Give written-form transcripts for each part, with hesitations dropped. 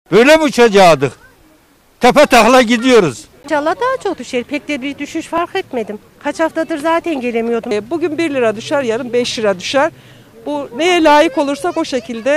Böyle mi uçacaktık? Tepe takla gidiyoruz. İnşallah daha çok düşer. Pek de bir düşüş fark etmedim. Kaç haftadır zaten gelemiyordum. Bugün 1 lira düşer, yarın 5 lira düşer. Bu neye layık olursak o şekilde.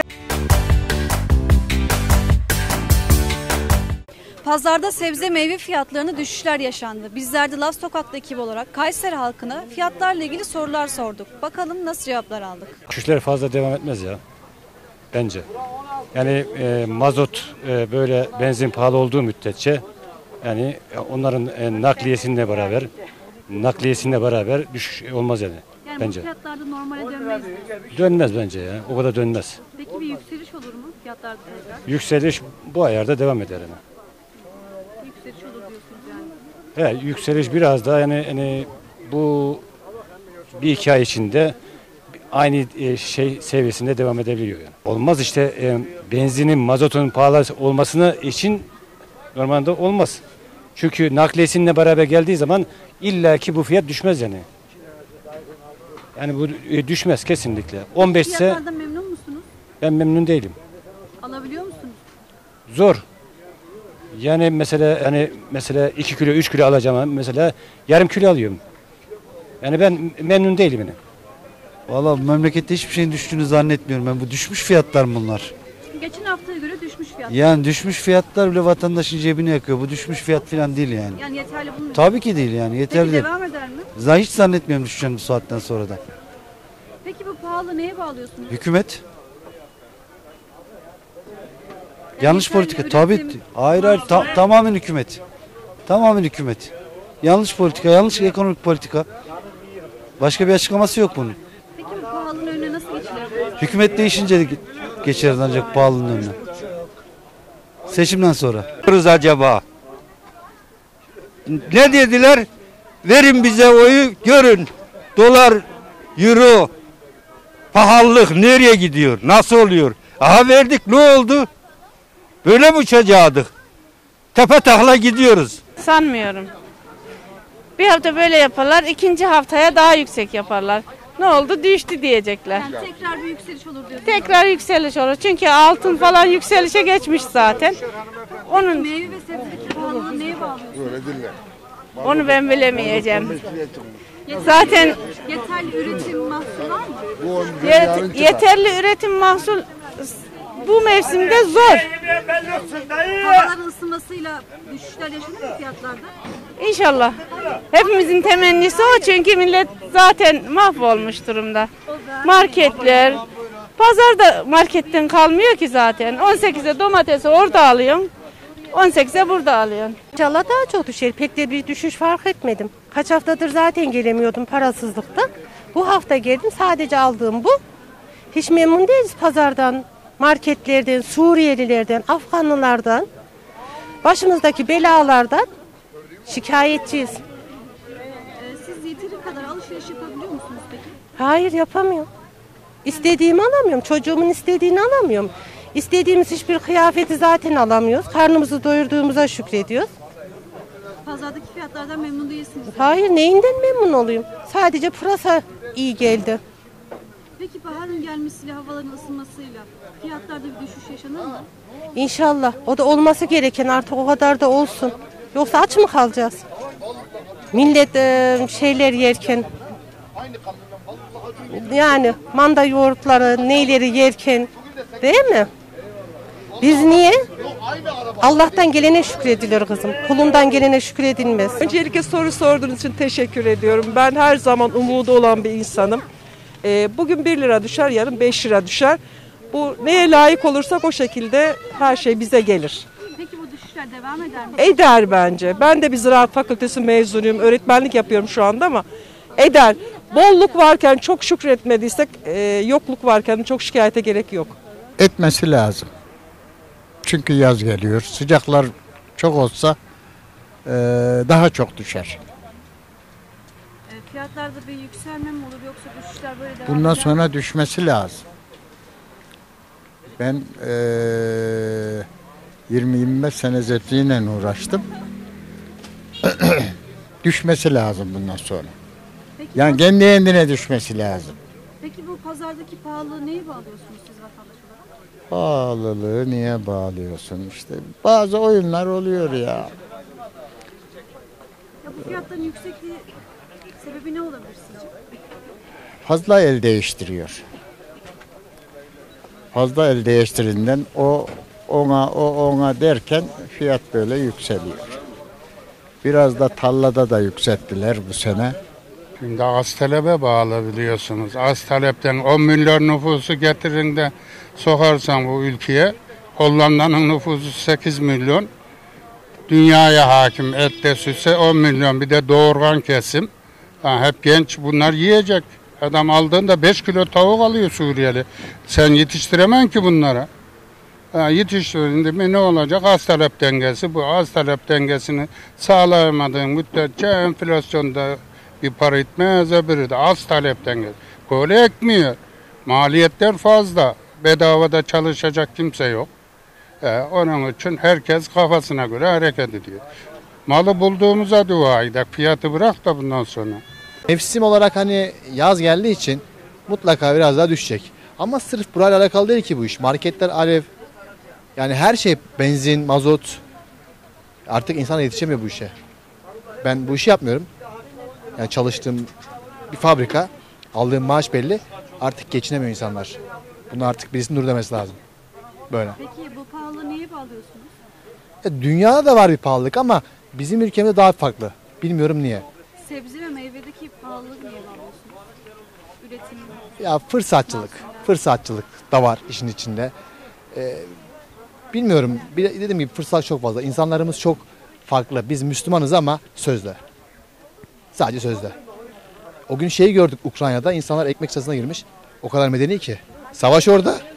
Pazarda sebze meyve fiyatlarında düşüşler yaşandı. Bizler de Laf Sokak'ta ekibi olarak Kayseri halkına fiyatlarla ilgili sorular sorduk. Bakalım nasıl cevaplar aldık. Düşüşler fazla devam etmez ya. Bence. Yani mazot böyle benzin pahalı olduğu müddetçe yani onların nakliyesinde beraber düşüş olmaz yani. Yani bence. bu fiyatlarda normale dönmez mi? Dönmez bence ya. O kadar dönmez. Peki bir yükseliş olur mu fiyatlarda tekrar? Yükseliş bu ayarda devam eder yani. Yükseliş olur diyorsunuz yani. Yükseliş biraz daha yani bu bir iki ay içinde aynı seviyesinde devam edebiliyor yani. Olmaz işte benzinin, mazotun pahalı olmasına için normalde olmaz. Çünkü nakliyesiyle beraber geldiği zaman illaki bu fiyat düşmez yani. Yani bu düşmez kesinlikle. 15 ise Fiyatlardan memnun musunuz? ben memnun değilim. Alabiliyor musunuz? Zor. Yani mesela 2 kilo 3 kilo alacağım ama mesela yarım kilo alıyorum. Yani ben memnun değilim yani. Vallahi memlekette hiçbir şeyin düştüğünü zannetmiyorum ben. Bu düşmüş fiyatlar bunlar. Geçen haftaya göre düşmüş fiyatlar. Yani düşmüş fiyatlar bile vatandaşın cebini yakıyor. Bu düşmüş fiyat falan değil yani. Yani yeterli bunun. Tabii ki değil yani. Yeterli Peki değil. devam eder mi? Hiç zannetmiyorum düşeceğini bu saatten sonra da. Peki bu pahalı neye bağlıyorsunuz? Hükümet. Yani Yanlış yeterli politika. üretim, Tabii. Hayır. Tamamen hükümet. Tamamen hükümet. Yanlış politika, yanlış ekonomik politika. Başka bir açıklaması yok bunun. Peki bu pahalılığın önüne nasıl geçilir? Hükümet değişince geçeriz ancak pahalılığın önüne. Seçimden sonra. Acaba? Ne dediler? Verin bize oyu görün. Dolar, euro, pahalılık nereye gidiyor? Nasıl oluyor? Aha verdik ne oldu? Böyle mi uçacaktık? Tepe takla gidiyoruz. Sanmıyorum. Bir hafta böyle yaparlar, ikinci haftaya daha yüksek yaparlar. Ne oldu? Düştü diyecekler. Yani tekrar bir yükseliş olur diyorsunuz. Tekrar yükseliş olur. Çünkü altın falan yükselişe geçmiş zaten. Onun Meyve ve sebzedeki pahalılığı neye bağlıyorsunuz? onu ben bilemeyeceğim. Zaten Yeterli üretim mahsul var mı? yeterli üretim mahsul bu mevsimde zor. Havaların ısınmasıyla düşüşler yaşanır mı fiyatlarda? İnşallah. Hepimizin temennisi o çünkü millet zaten mahvolmuş durumda. Marketler, pazarda marketten kalmıyor ki zaten. 18'e domatesi orada alıyorsun, 18'e burada alıyorsun. İnşallah daha çok düşer. Pek de bir düşüş fark etmedim. Kaç haftadır zaten gelemiyordum parasızlıktan. Bu hafta geldim. Sadece aldığım bu. Hiç memnun değiliz pazardan, marketlerden, Suriyelilerden, Afganlılardan, başımızdaki belalardan şikayetçiyiz. Siz yeteri kadar alışveriş yapabiliyor musunuz peki? Hayır yapamıyorum. İstediğimi alamıyorum. Çocuğumun istediğini alamıyorum. İstediğimiz hiçbir kıyafeti zaten alamıyoruz. Karnımızı doyurduğumuza şükrediyoruz. Pazardaki fiyatlardan memnun değilsiniz. Hayır neyinden memnun olayım? Sadece pırasa iyi geldi. Peki baharın gelmesiyle, havaların ısınmasıyla fiyatlarda bir düşüş yaşanır mı? İnşallah. O da olması gereken artık o kadar da olsun. Yoksa aç mı kalacağız? Millet şeyler yerken yani manda yoğurtları neyleri yerken değil mi? Biz niye? Allah'tan gelene şükredilir kızım. Kulundan gelene şükredilmez. Öncelikle soru sorduğunuz için teşekkür ediyorum. Ben her zaman umudu olan bir insanım. Bugün 1 lira düşer, yarın 5 lira düşer. Bu neye layık olursak o şekilde her şey bize gelir. Peki bu düşüşler devam eder mi? Eder bence. Ben de bir ziraat fakültesi mezunuyum. Öğretmenlik yapıyorum şu anda ama eder. Bolluk varken çok şükretmediysek yokluk varken çok şikayete gerek yok. Etmesi lazım. Çünkü yaz geliyor. Sıcaklar çok olsa daha çok düşer. Fiyatlarda bir yükselme mi olur yoksa düşüşler böyle devam Bundan eder mi? sonra düşmesi lazım. Ben 20-25 sene zeytinle uğraştım. Düşmesi lazım bundan sonra. Peki, Yani kendi kendine düşmesi lazım. peki bu pazardaki pahalılığı neye bağlıyorsunuz siz vatandaş olarak? Pahalılığı niye bağlıyorsun işte? Bazı oyunlar oluyor ya. Ya bu fiyatların yüksekliği sebebi ne olabilir sizce? Fazla el değiştiriyor. Fazla el değiştirinden o ona derken fiyat böyle yükseliyor. Biraz da tarlada da yükselttiler bu sene. Şimdi az talebe bağlı biliyorsunuz. Az talepten 10 milyon nüfusu getirin de sokarsan bu ülkeye. Hollanda'nın nüfusu 8 milyon. Dünyaya hakim ette süse 10 milyon. Bir de doğurgan kesim. Ha, hep genç bunlar yiyecek. Adam aldığında 5 kilo tavuk alıyor Suriyeli. Sen yetiştiremem ki bunlara. Yetiştirince mi ne olacak? Az talep dengesi. Bu az talep dengesini sağlayamadığın müddetçe enflasyonda bir para etmez, öbürü de az talep dengesi. Böyle ekmiyor. Maliyetler fazla. Bedavada çalışacak kimse yok. Onun için herkes kafasına göre hareket ediyor. Malı bulduğumuza dua edelim. Fiyatı bırak da bundan sonra. Mevsim olarak hani yaz geldiği için mutlaka biraz daha düşecek. Ama sırf burayla alakalı değil ki bu iş. Marketler alev. Yani her şey benzin, mazot. Artık insan yetişemiyor bu işe. Ben bu işi yapmıyorum. Yani çalıştığım bir fabrika, aldığım maaş belli. Artık geçinemiyor insanlar. Bunu artık birisinin dur demesi lazım. Böyle. Peki bu pahalılığı neye bağlıyorsunuz? Dünyada da var bir pahalılık ama bizim ülkemizde daha farklı. Bilmiyorum niye. Sebze ve meyvedeki pahalılığı niye bağlıyorsunuz? Üretim. Ya fırsatçılık da var işin içinde. Bilmiyorum. Dediğim gibi fırsat çok fazla. İnsanlarımız çok farklı. Biz Müslümanız ama sözde. Sadece sözde. O gün şeyi gördük Ukrayna'da. İnsanlar ekmek sırasına girmiş. O kadar medeni ki. Savaş orada.